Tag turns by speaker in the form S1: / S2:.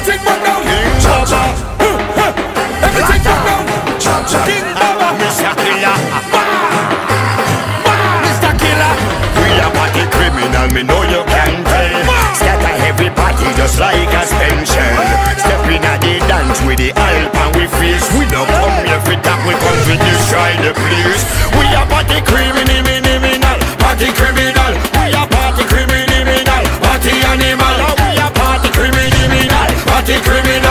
S1: everything but down. Cha-cha. Everything but down. Cha-cha. King Baba. Mr. Killer. Mr. Killer. We are party criminal, me know you can tell. Scatter everybody just like a pension. Step in at the dance with the help and we face. We don't come here for that, we come to destroy the place. We are party criminal, party criminal. We are party criminal, party animal. We are party criminal, party criminal.